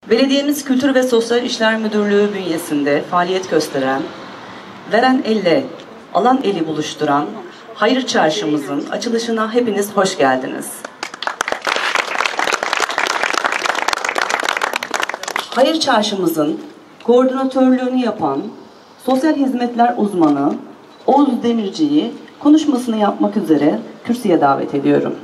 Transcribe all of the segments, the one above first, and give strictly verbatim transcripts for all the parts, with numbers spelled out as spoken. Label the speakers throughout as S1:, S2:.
S1: Belediyemiz Kültür ve Sosyal İşler Müdürlüğü bünyesinde faaliyet gösteren, veren elle, alan eli buluşturan Hayır Çarşımızın açılışına hepiniz hoş geldiniz. Hayır Çarşımızın koordinatörlüğünü yapan sosyal hizmetler uzmanı Oğuz Demirci'yi konuşmasını yapmak üzere kürsüye davet ediyorum.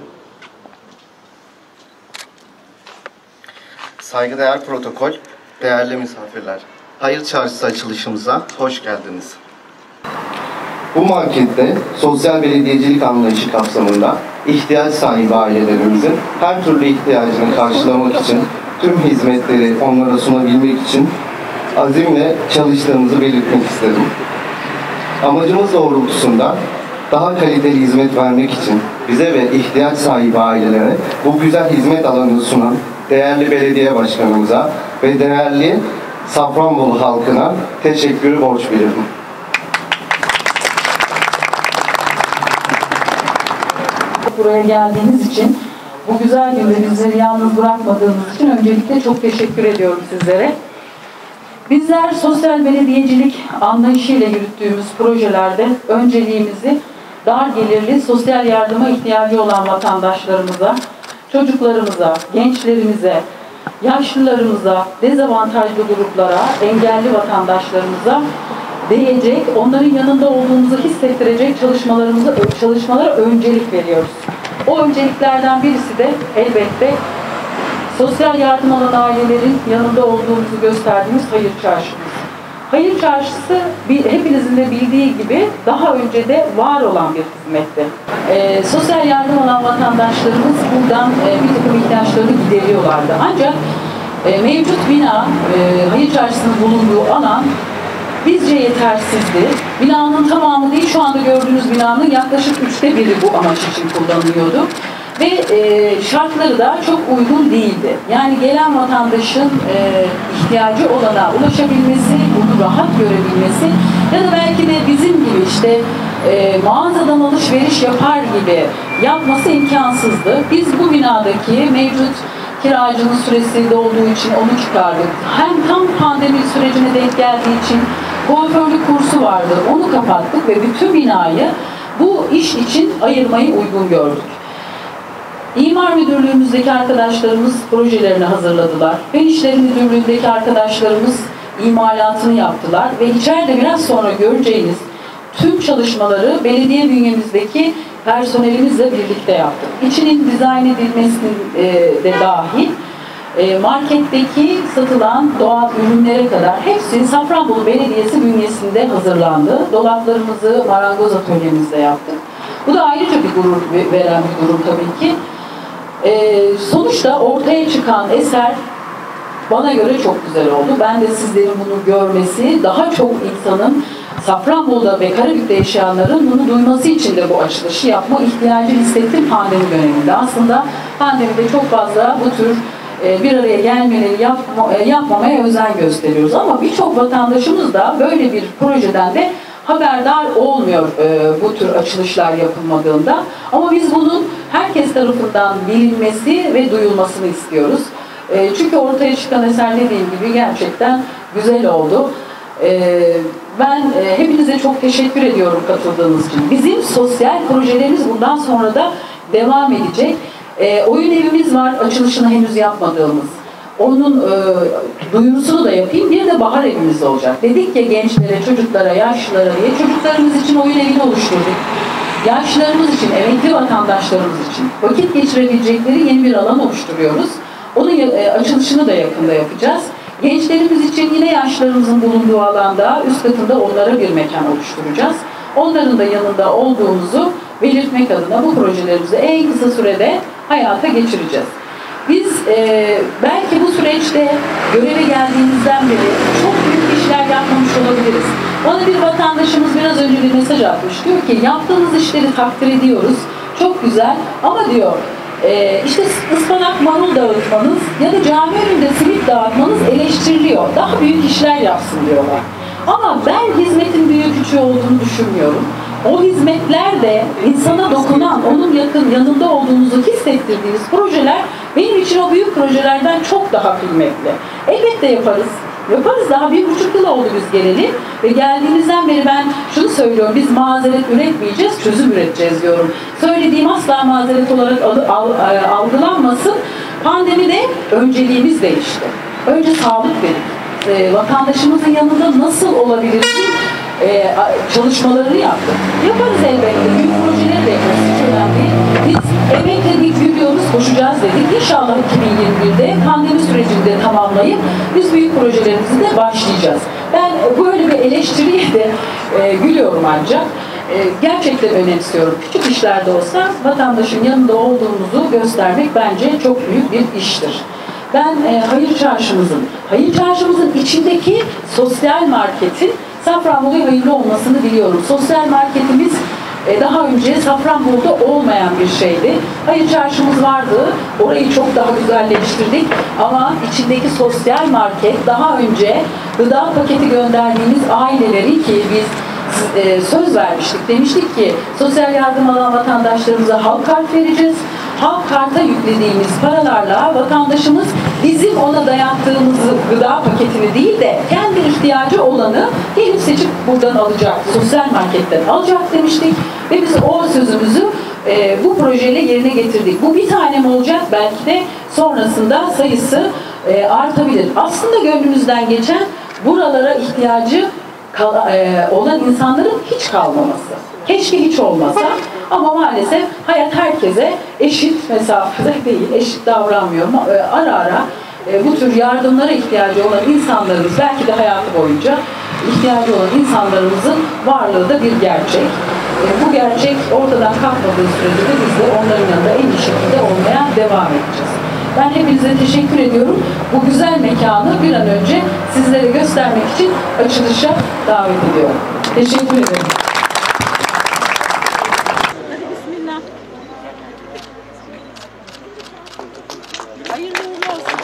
S2: Saygıdeğer protokol, değerli misafirler, Hayır Çarşısı açılışımıza hoş geldiniz. Bu markette sosyal belediyecilik anlayışı kapsamında ihtiyaç sahibi ailelerimizin her türlü ihtiyacını karşılamak için, tüm hizmetleri onlara sunabilmek için azimle çalıştığımızı belirtmek isterim. Amacımız doğrultusunda daha kaliteli hizmet vermek için bize ve ihtiyaç sahibi ailelere bu güzel hizmet alanını sunan değerli belediye başkanımıza ve değerli Safranbolu halkına teşekkürü borç bilirim.
S3: Buraya geldiğiniz için, bu güzel günde bizleri yalnız bırakmadığınız için öncelikle çok teşekkür ediyorum sizlere. Bizler sosyal belediyecilik anlayışıyla yürüttüğümüz projelerde önceliğimizi dar gelirli sosyal yardıma ihtiyacı olan vatandaşlarımıza, çocuklarımıza, gençlerimize, yaşlılarımıza, dezavantajlı gruplara, engelli vatandaşlarımıza değecek, onların yanında olduğumuzu hissettirecek çalışmalarımıza, çalışmalara öncelik veriyoruz. O önceliklerden birisi de elbette sosyal yardım alan ailelerin yanında olduğumuzu gösterdiğimiz Hayır Çarşımız. Hayır Çarşısı hepinizin de bildiği gibi daha önce de var olan bir hizmetti. Ee, sosyal yardım alan vatandaşlarımız buradan e, bir takım ihtiyaçlarını gideriyorlardı. Ancak e, mevcut bina, e, Hayır Çarşısı'nın bulunduğu alan bizce yetersizdi. Binanın tamamı değil, şu anda gördüğünüz binanın yaklaşık üçte biri bu amaç için kullanılıyordu. Ve e, şartları da çok uygun değildi. Yani gelen vatandaşın e, ihtiyacı olana ulaşabilmesi, bunu rahat görebilmesi ya da belki de bizim gibi işte e, mağazadan alışveriş yapar gibi yapması imkansızdı. Biz bu binadaki mevcut kiracının süresi dolduğu için onu çıkardık. Hem tam pandemi sürecine denk geldiği için kuaförlük kursu vardı, onu kapattık ve bütün binayı bu iş için ayırmayı uygun gördük. İmar Müdürlüğümüzdeki arkadaşlarımız projelerini hazırladılar. Fen İşleri Müdürlüğü'ndeki arkadaşlarımız imalatını yaptılar ve içeride biraz sonra göreceğiniz tüm çalışmaları belediye bünyemizdeki personelimizle birlikte yaptık. İçinin dizayn edilmesi de dahil marketteki satılan doğal ürünlere kadar hepsi Safranbolu Belediyesi bünyesinde hazırlandı. Dolaplarımızı marangoz atölyemizde yaptık. Bu da ayrıca bir gurur veren bir durum tabii ki. Ee, sonuçta ortaya çıkan eser bana göre çok güzel oldu. Ben de sizlerin bunu görmesi, daha çok insanın Safranbolu'da ve Karabük'te yaşayanların bunu duyması için de bu açılışı yapma ihtiyacı hissettim pandemi döneminde. Aslında pandemide çok fazla bu tür e, bir araya gelmeleri yapma, e, yapmamaya özen gösteriyoruz. Ama birçok vatandaşımız da böyle bir projeden de haberdar olmuyor e, bu tür açılışlar yapılmadığında. Ama biz bunun herkes tarafından bilinmesi ve duyulmasını istiyoruz. E, çünkü ortaya çıkan eser dediğim gibi gerçekten güzel oldu. E, ben e, hepinize çok teşekkür ediyorum katıldığınız için. Bizim sosyal projelerimiz bundan sonra da devam edecek. E, oyun evimiz var, açılışını henüz yapmadığımız. Onun e, duyurusunu da yapayım. Bir de bahar evimiz olacak. Dedik ya gençlere, çocuklara, yaşlılara diye. Çocuklarımız için oyun evini oluşturduk. Yaşlılarımız için, emekli vatandaşlarımız için vakit geçirebilecekleri yeni bir alan oluşturuyoruz. Onun e, açılışını da yakında yapacağız. Gençlerimiz için yine yaşlılarımızın bulunduğu alanda üst katında onlara bir mekan oluşturacağız. Onların da yanında olduğumuzu belirtmek adına bu projelerimizi en kısa sürede hayata geçireceğiz. Biz e, belki bu süreçte göreve geldiğimizden beri çok büyük işler yapmamış olabiliriz. Bana bir vatandaşımız biraz önce bir mesaj atmış. Diyor ki yaptığınız işleri takdir ediyoruz. Çok güzel ama diyor e, işte ıspanak marul dağıtmanız ya da cami önünde simit dağıtmanız eleştiriliyor. Daha büyük işler yapsın diyorlar. Ama ben hizmetin büyük küçüğü olduğunu düşünmüyorum. O hizmetler de insana dokunan, onun yakın yanında olduğunuzu hissettirdiğiniz projeler benim için o büyük projelerden çok daha kıymetli. Elbette yaparız. Yaparız. Daha bir buçuk yıl oldu biz geleli. Ve geldiğimizden beri ben şunu söylüyorum. Biz mazeret üretmeyeceğiz, çözüm üreteceğiz diyorum. Söylediğim asla mazeret olarak algılanmasın. Pandemide önceliğimiz değişti. Önce sağlık dedik. E, vatandaşımızın yanında nasıl olabilir ki e, çalışmalarını yaptık. Yaparız elbette. Büyük projeleri de yaparız. Hiç önemli değil. Biz emekledik, yürüyoruz, koşacağız dedik. İnşallah iki bin yirmi birde pandemi sürecinde tamamlayıp biz büyük projelerimizi de başlayacağız. Ben böyle bir eleştiriye de e, gülüyorum ancak. E, gerçekten önemsiyorum. Küçük işlerde olsa vatandaşın yanında olduğumuzu göstermek bence çok büyük bir iştir. Ben e, Hayır Çarşımızın, Hayır Çarşımızın içindeki sosyal marketin Safranbolu'ya hayırlı olmasını biliyorum. Sosyal marketimiz e, daha önce Safranbolu'da olmayan bir şeydi. Hayır Çarşımız vardı, orayı çok daha güzelleştirdik ama içindeki sosyal market daha önce gıda paketi gönderdiğimiz aileleri ki biz e, söz vermiştik. Demiştik ki sosyal yardım alan vatandaşlarımıza halk kart vereceğiz. Halk karta yüklediğimiz paralarla vatandaşımız bizim ona dayattığımız gıda paketini değil de kendi ihtiyacı olanı gelip seçip buradan alacak. Sosyal marketten alacak demiştik ve biz o sözümüzü e, bu projeyle yerine getirdik. Bu bir tane mi olacak? Belki de sonrasında sayısı e, artabilir. Aslında gönlümüzden geçen buralara ihtiyacı olan insanların hiç kalmaması. Keşke hiç olmasa ama maalesef hayat herkese eşit mesafede değil, eşit davranmıyor. Ara ara bu tür yardımlara ihtiyacı olan insanlarımız, belki de hayatı boyunca ihtiyacı olan insanlarımızın varlığı da bir gerçek. Bu gerçek ortadan kalkmadığı sürece de biz de onların yanında en iyi şekilde olmaya devam edeceğiz. Ben hepinize teşekkür ediyorum. Bu güzel mekanı bir an önce sizlere göstermek için açılışa davet ediyorum. Teşekkür ederim.
S4: Hadi bismillah. Hayırlı uğurlu olsun.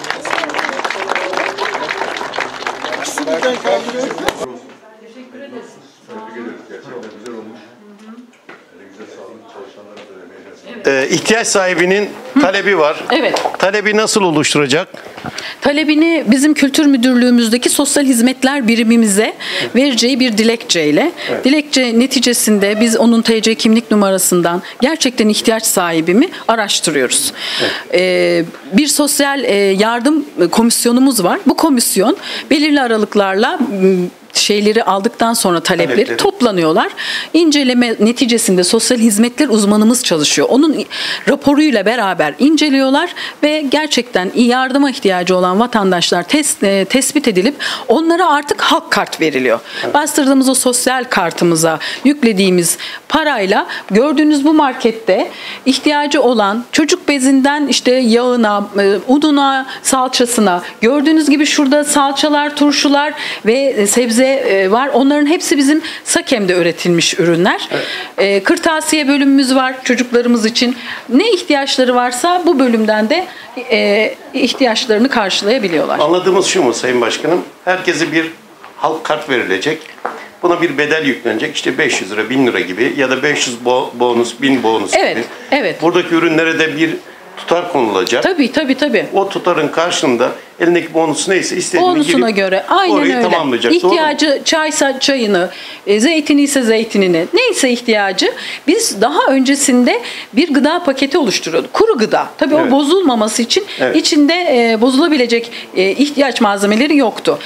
S3: Teşekkür ederiz.
S5: Tebrik ediyoruz. Gerçekten güzel olmuş. Elinize sağlık. Çalışanlara da emeğine.
S6: Ee, ihtiyaç sahibinin talebi var.
S3: Evet.
S6: Talebi nasıl oluşturacak?
S4: Talebini bizim Kültür Müdürlüğümüzdeki sosyal hizmetler birimimize vereceği bir dilekçeyle.
S6: Evet.
S4: Dilekçe neticesinde biz onun T C kimlik numarasından gerçekten ihtiyaç sahibi mi araştırıyoruz.
S6: Evet.
S4: Ee, bir sosyal e, yardım komisyonumuz var. Bu komisyon belirli aralıklarla şeyleri aldıktan sonra talepleri
S6: Talepleri.
S4: toplanıyorlar. İnceleme neticesinde sosyal hizmetler uzmanımız çalışıyor. Onun raporuyla beraber inceliyorlar ve gerçekten yardıma ihtiyacı olan vatandaşlar tes, e, tespit edilip onlara artık halk kart veriliyor. Evet. Bastırdığımız o sosyal kartımıza yüklediğimiz parayla gördüğünüz bu markette ihtiyacı olan çocuk bezinden işte yağına, e, ununa, salçasına, gördüğünüz gibi şurada salçalar, turşular ve sebze var. Onların hepsi bizim Sakem'de üretilmiş ürünler. Evet. E, kırtasiye bölümümüz var çocuklarımız için. Ne ihtiyaçları varsa bu bölümden de e, ihtiyaçlarını karşılayabiliyorlar.
S6: Anladığımız şu mu Sayın Başkanım? Herkese bir halk kart verilecek. Buna bir bedel yüklenecek. İşte beş yüz lira, bin lira gibi ya da beş yüz bo- bonus, bin bonus
S4: Evet,
S6: gibi.
S4: evet.
S6: Buradaki ürünlere de bir tutar konulacak.
S4: Tabii tabii tabii.
S6: O tutarın karşılığında elindeki bonus neyse istediğini
S4: Bonusuna
S6: girip
S4: göre aynen
S6: orayı
S4: öyle.
S6: tamamlayacak.
S4: İhtiyacı çaysa çayını, e, zeytini ise zeytinini, neyse ihtiyacı biz daha öncesinde bir gıda paketi oluşturuyorduk. Kuru gıda. Tabii
S6: Evet.
S4: o bozulmaması için
S6: Evet.
S4: içinde e, bozulabilecek e, ihtiyaç malzemeleri yoktu.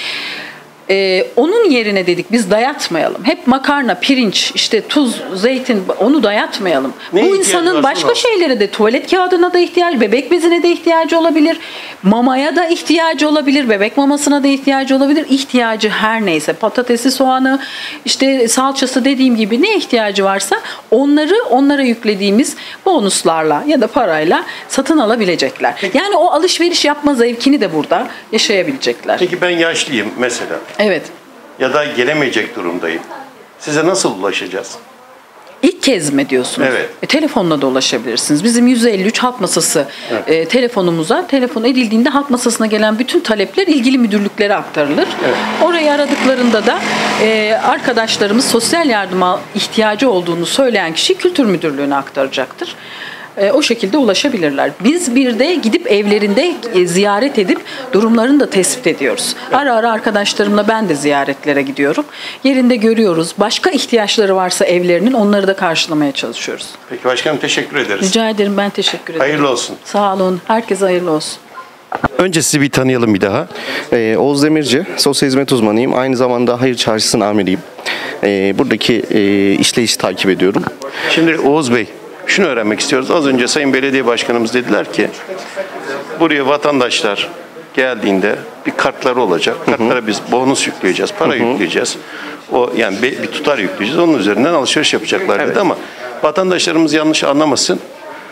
S4: Ee, onun yerine dedik biz dayatmayalım. Hep makarna, pirinç, işte tuz, zeytin onu dayatmayalım.
S6: Ne
S4: Bu
S6: ihtiyacı
S4: insanın
S6: varsa
S4: başka
S6: var.
S4: şeylere de tuvalet kağıdına da ihtiyacı, bebek bezine de ihtiyacı olabilir. Mamaya da ihtiyacı olabilir, bebek mamasına da ihtiyacı olabilir. İhtiyacı her neyse patatesi, soğanı, işte salçası dediğim gibi ne ihtiyacı varsa onları onlara yüklediğimiz bonuslarla ya da parayla satın alabilecekler. Yani o alışveriş yapma zevkini de burada yaşayabilecekler.
S6: Peki ben yaşlıyım mesela.
S4: Evet.
S6: Ya da gelemeyecek durumdayım. Size nasıl ulaşacağız?
S4: İlk kez mi diyorsunuz?
S6: Evet.
S4: E, telefonla da ulaşabilirsiniz. Bizim yüz elli üç halk masası
S6: Evet.
S4: e, telefonumuza, telefon edildiğinde halk masasına gelen bütün talepler ilgili müdürlüklere aktarılır.
S6: Evet.
S4: Orayı aradıklarında da e, arkadaşlarımız sosyal yardıma ihtiyacı olduğunu söyleyen kişi Kültür Müdürlüğü'ne aktaracaktır. e, o şekilde ulaşabilirler. Biz bir de gidip evlerinde e, ziyaret edip durumlarını da tespit ediyoruz. Ara ara arkadaşlarımla ben de ziyaretlere gidiyorum. Yerinde görüyoruz. Başka ihtiyaçları varsa evlerinin onları da karşılamaya çalışıyoruz.
S6: Peki başkanım, teşekkür ederiz.
S4: Rica ederim, ben teşekkür ederim.
S6: Hayırlı olsun.
S4: Sağ olun. Herkese hayırlı olsun.
S6: Önce sizi bir tanıyalım bir daha.
S2: Ee, Oğuz Demirci, sosyal hizmet uzmanıyım. Aynı zamanda Hayır Çarşısı'nın amiriyim. Ee, buradaki e, işleyişi takip ediyorum.
S6: Şimdi Oğuz Bey, şunu öğrenmek istiyoruz. Az önce Sayın Belediye Başkanımız dediler ki buraya vatandaşlar geldiğinde bir kartları olacak. Kartlara biz bonus yükleyeceğiz, para yükleyeceğiz. O yani bir, bir tutar yükleyeceğiz. Onun üzerinden alışveriş yapacaklar dedi ama vatandaşlarımız yanlış anlamasın.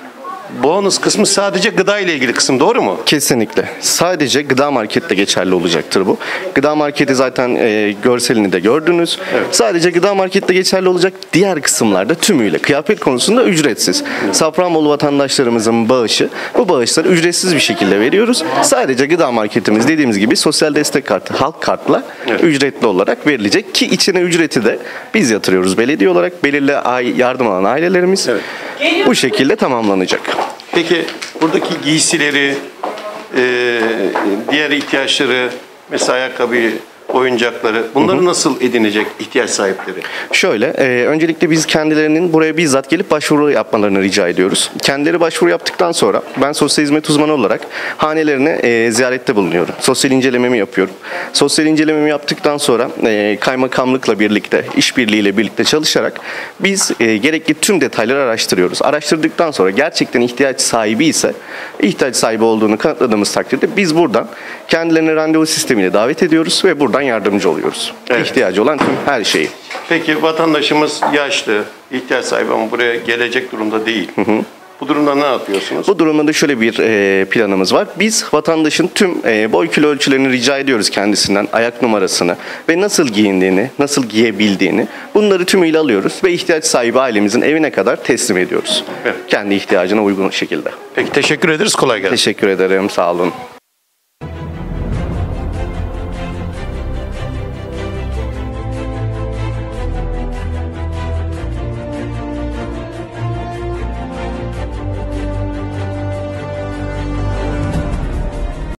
S6: Bonus kısmı sadece gıda ile ilgili kısım, doğru mu?
S2: Kesinlikle. Sadece gıda markette geçerli olacaktır bu. Gıda marketi zaten e, görselini de gördünüz.
S6: Evet.
S2: Sadece gıda markette geçerli olacak. Diğer kısımlarda tümüyle. Kıyafet konusunda ücretsiz. Evet. Safranbolu vatandaşlarımızın bağışı. Bu bağışları ücretsiz bir şekilde veriyoruz. Sadece gıda marketimiz dediğimiz gibi sosyal destek kartı, halk kartla evet. ücretli olarak verilecek ki içine ücreti de biz yatırıyoruz belediye olarak. Belirli yardım alan ailelerimiz evet. bu şekilde tamamlanacak.
S6: Peki buradaki giysileri, e, diğer ihtiyaçları, mesela ayakkabıyı, oyuncakları, bunları hı hı. nasıl edinecek ihtiyaç sahipleri?
S2: Şöyle, e, öncelikle biz kendilerinin buraya bizzat gelip başvuru yapmalarını rica ediyoruz. Kendileri başvuru yaptıktan sonra ben sosyal hizmet uzmanı olarak hanelerine e, ziyarette bulunuyorum. Sosyal incelememi yapıyorum. Sosyal incelememi yaptıktan sonra e, kaymakamlıkla birlikte, işbirliğiyle birlikte çalışarak biz e, gerekli tüm detayları araştırıyoruz. Araştırdıktan sonra gerçekten ihtiyaç sahibi ise, ihtiyaç sahibi olduğunu kanıtladığımız takdirde biz buradan kendilerine randevu sistemiyle davet ediyoruz ve buradan yardımcı oluyoruz. Evet. İhtiyacı olan tüm her şeyi.
S6: Peki vatandaşımız yaşlı, ihtiyaç sahibi ama buraya gelecek durumda değil. Hı hı. Bu durumda ne yapıyorsunuz?
S2: Bu durumda da şöyle bir e, planımız var. Biz vatandaşın tüm e, boy kilo ölçülerini rica ediyoruz kendisinden. Ayak numarasını ve nasıl giyindiğini, nasıl giyebildiğini bunları tümüyle alıyoruz ve ihtiyaç sahibi ailemizin evine kadar teslim ediyoruz. Evet. Kendi ihtiyacına uygun şekilde.
S6: Peki teşekkür ederiz. Kolay gelsin.
S2: Teşekkür ederim. Sağ olun.